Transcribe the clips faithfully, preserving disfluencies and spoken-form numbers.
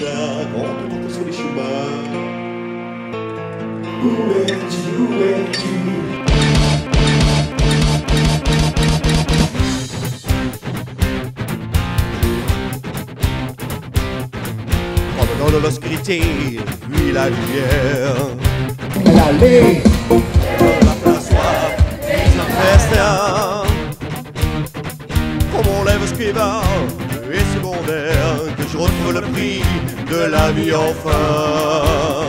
chien quand on porte sur les chemins. Où es-tu, où es-tu? Dans l'obscurité, puis la lumière. Allez, La soif, les intestins. Pour mon lèvre suivant et secondaire, que je retrouve le prix de la vie enfin.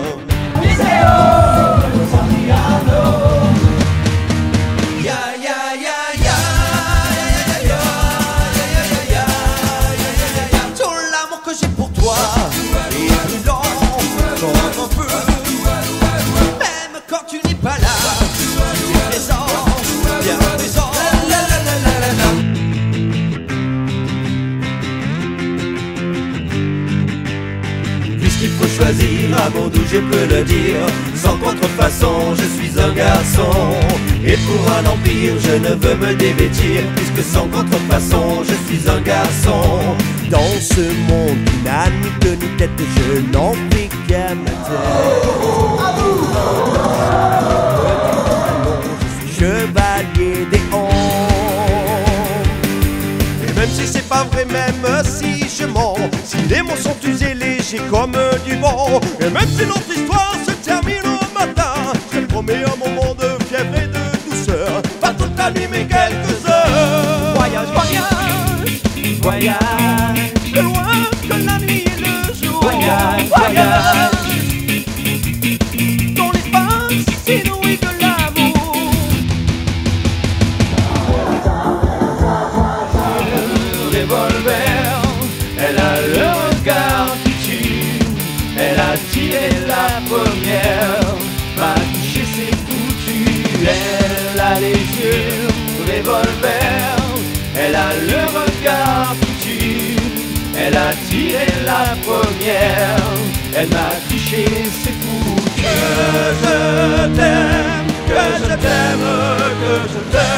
Tout l'amour que j'ai pour toi est plus long comme un feu. Même quand tu n'es pas là, tu es présent, bien présent. Puisqu'il faut choisir un monde où je peux le dire sans contrefaçon, je suis un garçon. Et pour un empire je ne veux me dévêtir, puisque sans contrefaçon je suis un garçon. Dans ce monde qui n'a ni queue ni tête, je n'en prie qu'à ma tête. Je suis chevalier des ondes. Et même si c'est pas vrai, même si je mens, si les mots sont usés légers comme du vent, et même si notre histoire se termine au matin, je te promets un moment de fièvre et de douceur, pas toute la nuit mais quelques heures. Voyage, voyage, voyage, plus loin que la nuit et le jour. Voyage, voyage, dans l'espace inouï de l'amour. Revolver, elle a le regard qui tue, elle a tiré la première, m'a touché c'est foutu. Elle a les yeux revolver, elle a le regard qui tue, elle a tiré la première, elle m'a touché c'est foutu. Que je t'aime, que je t'aime, que je t'aime.